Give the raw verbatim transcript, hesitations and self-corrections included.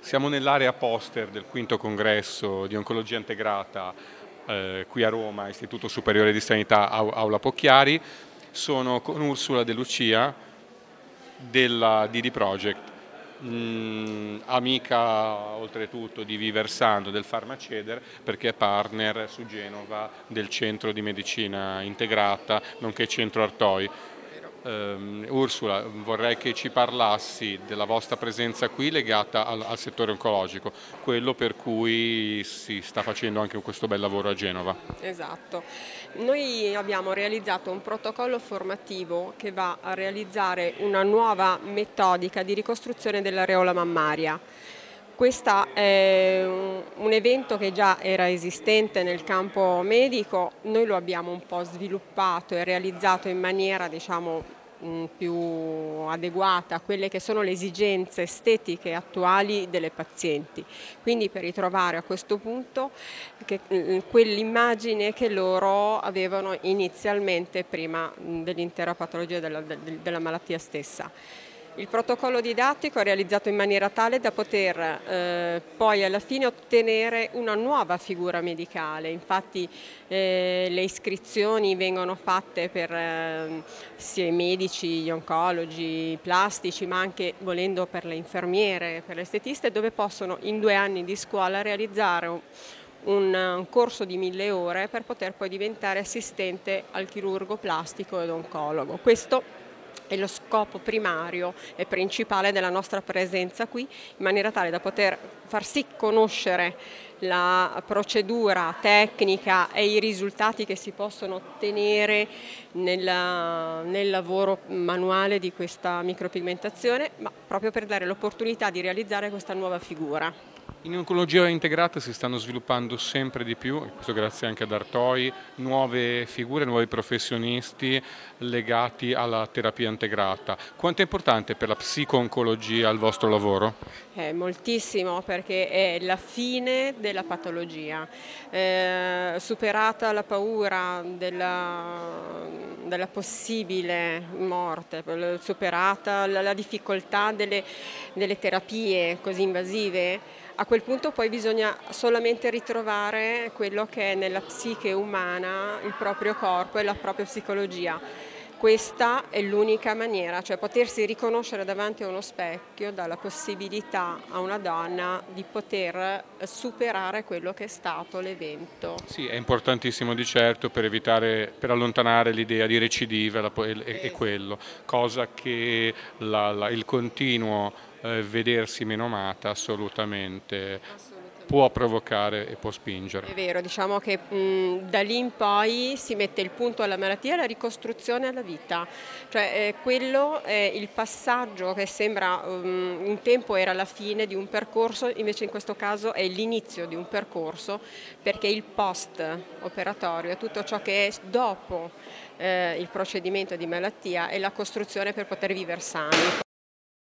Siamo nell'area poster del quinto congresso di oncologia integrata eh, qui a Roma, Istituto Superiore di Sanità Aula Pocchiari. Sono con Ursula De Lucia della D D Project, mh, amica oltretutto di Viversando del Farmaceder, perché è partner su Genova del Centro di Medicina Integrata, nonché Centro Artoi. Um, Ursula, vorrei che ci parlassi della vostra presenza qui legata al, al settore oncologico, quello per cui si sta facendo anche questo bel lavoro a Genova. Esatto, noi abbiamo realizzato un protocollo formativo che va a realizzare una nuova metodica di ricostruzione dell'areola mammaria. Questo è un evento che già era esistente nel campo medico, noi lo abbiamo un po' sviluppato e realizzato in maniera, diciamo, più adeguata a quelle che sono le esigenze estetiche attuali delle pazienti. Quindi per ritrovare a questo punto quell'immagine che loro avevano inizialmente prima dell'intera patologia della, della malattia stessa. Il protocollo didattico è realizzato in maniera tale da poter eh, poi alla fine ottenere una nuova figura medicale. Infatti eh, le iscrizioni vengono fatte per eh, sia i medici, gli oncologi, i plastici, ma anche volendo per le infermiere, per le estetiste, dove possono in due anni di scuola realizzare un, un, un corso di mille ore per poter poi diventare assistente al chirurgo plastico ed oncologo. Questo è lo scopo primario e principale della nostra presenza qui, in maniera tale da poter far sì conoscere la procedura tecnica e i risultati che si possono ottenere nel, nel lavoro manuale di questa micropigmentazione, ma proprio per dare l'opportunità di realizzare questa nuova figura. In oncologia integrata si stanno sviluppando sempre di più, e questo grazie anche ad Artoi, nuove figure, nuovi professionisti legati alla terapia integrata. Quanto è importante per la psico-oncologia il vostro lavoro? Eh, moltissimo, perché è la fine della patologia. Eh, superata la paura della, della possibile morte, superata la, la difficoltà delle, delle terapie così invasive, a quel punto poi bisogna solamente ritrovare quello che è nella psiche umana, il proprio corpo e la propria psicologia. Questa è l'unica maniera, cioè potersi riconoscere davanti a uno specchio dà la possibilità a una donna di poter superare quello che è stato l'evento. Sì, è importantissimo di certo per evitare, per allontanare l'idea di recidiva e, e quello, cosa che la, la, il continuo eh, vedersi menomata assolutamente può provocare e può spingere. È vero, diciamo che mh, da lì in poi si mette il punto alla malattia e alla ricostruzione alla vita, cioè eh, quello è il passaggio che sembra um, un tempo era la fine di un percorso, invece in questo caso è l'inizio di un percorso, perché il post operatorio è tutto ciò che è dopo eh, il procedimento di malattia e la costruzione per poter vivere sani.